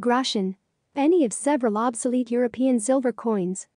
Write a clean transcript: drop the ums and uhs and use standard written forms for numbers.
groschen. Any of several obsolete European silver coins.